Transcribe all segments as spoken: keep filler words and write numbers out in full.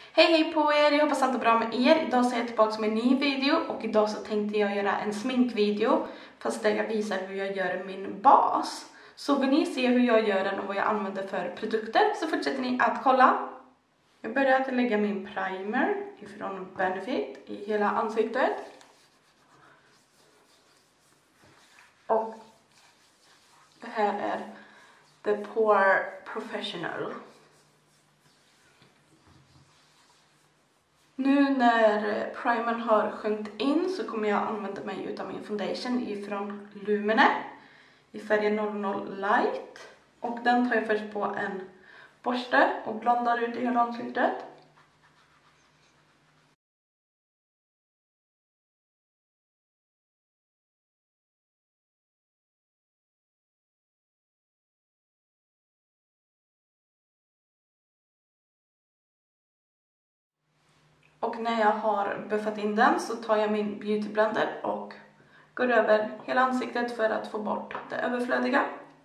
Hej hej på er, jag hoppas allt är bra med er. Idag så är jag tillbaka med en ny video och idag så tänkte jag göra en sminkvideo fast där jag visar hur jag gör min bas. Så vill ni se hur jag gör den och vad jag använder för produkter så fortsätter ni att kolla. Jag börjar att lägga min primer ifrån Benefit i hela ansiktet. Och det här är The Pore Professional. Nu när primern har sjunkit in så kommer jag använda mig utav min foundation ifrån Lumene i färgen noll noll Light. Och den tar jag först på en borste och blandar ut i hela ansiktet. Och när jag har buffat in den så tar jag min beauty blender och går över hela ansiktet för att få bort det överflödiga.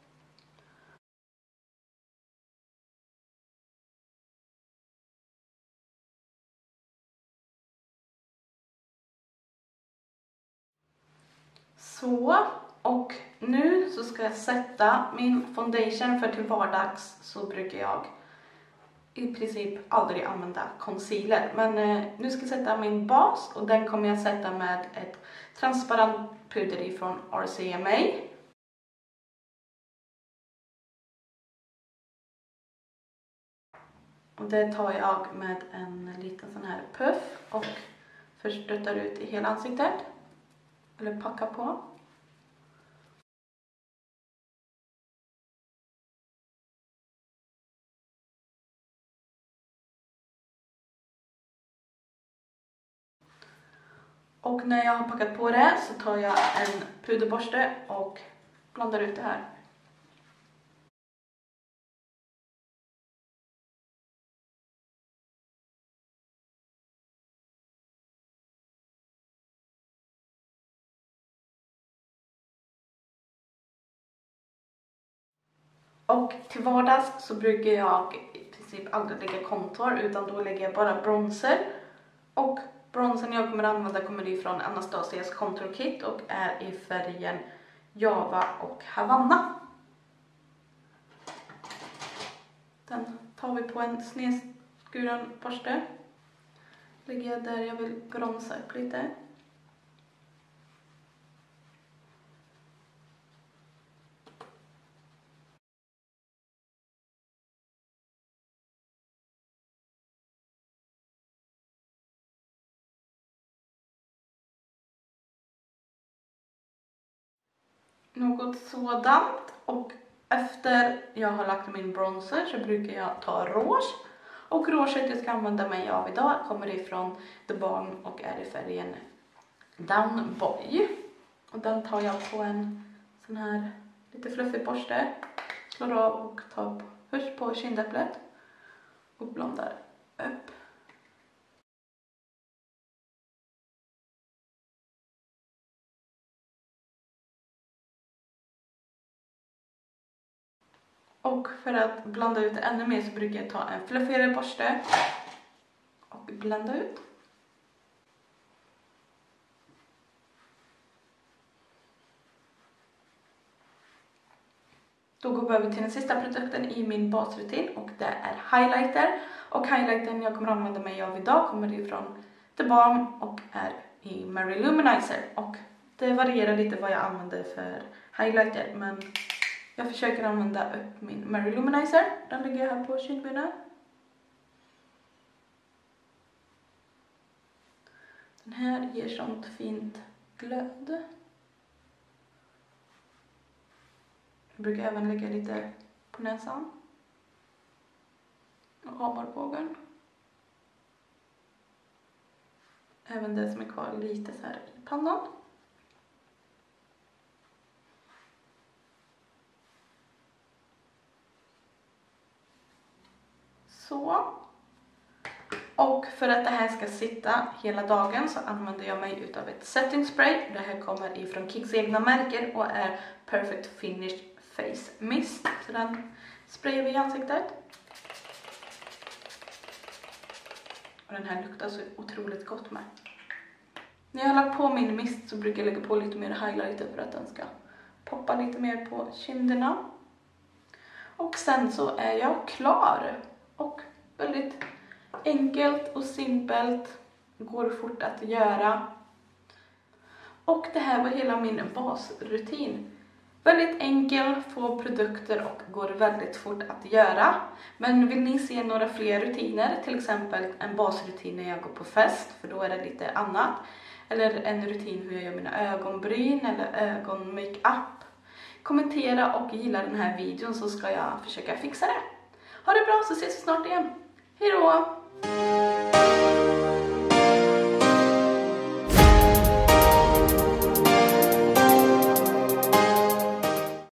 Så, och nu så ska jag sätta min foundation, för till vardags så brukar jag i princip aldrig använda concealer. Men eh, nu ska jag sätta min bas och den kommer jag sätta med ett transparent puder ifrån R C M A. Och det tar jag med en liten sån här puff och först stöttar ut i hela ansiktet. Eller packar på. Och när jag har packat på det så tar jag en puderborste och blandar ut det här. Och till vardags så brukar jag i princip aldrig lägga contour, utan då lägger jag bara bronzer. Och bronzern jag kommer att använda kommer ifrån Anastasias Contour Kit och är i färgen Java och Havanna. Den tar vi på en snedskuren borste. Lägger jag där jag vill bronsa upp lite. Något sådant, och efter jag har lagt min bronzer så brukar jag ta rouge. Och rouget jag ska använda mig av idag kommer ifrån The Balm och är i färgen Down Boy. Och den tar jag på en sån här lite fluffig borste, slår av och tar först på kindäpplet och blandar upp. Och för att blanda ut ännu mer så brukar jag ta en fluffigare borste och blanda ut. Då går vi över till den sista produkten i min basrutin och det är highlighter. Och highlightern jag kommer använda mig av idag kommer ifrån The Balm och är i Mary Luminizer. Och det varierar lite vad jag använder för highlighter, men jag försöker använda upp min Mary Luminizer. Den ligger här på kindbenen. Den här ger sånt fint glöd. Jag brukar även lägga lite på näsan. Och armbågen. Även det som är kvar lite så här i pannan. Så. Och för att det här ska sitta hela dagen så använder jag mig utav ett setting spray. Det här kommer ifrån Kicks egna märken och är Perfect Finish Face Mist. Så den sprayar vi i ansiktet. Och den här luktar så otroligt gott med. När jag har lagt på min mist så brukar jag lägga på lite mer highlighter för att den ska poppa lite mer på kinderna. Och sen så är jag klar. Och väldigt enkelt och simpelt. Går fort att göra. Och det här var hela min basrutin. Väldigt enkel, få produkter och går väldigt fort att göra. Men vill ni se några fler rutiner, till exempel en basrutin när jag går på fest, för då är det lite annat. Eller en rutin hur jag gör mina ögonbryn eller ögonmakeup. Kommentera och gilla den här videon så ska jag försöka fixa det. Ha det bra så ses vi snart igen. Hej då!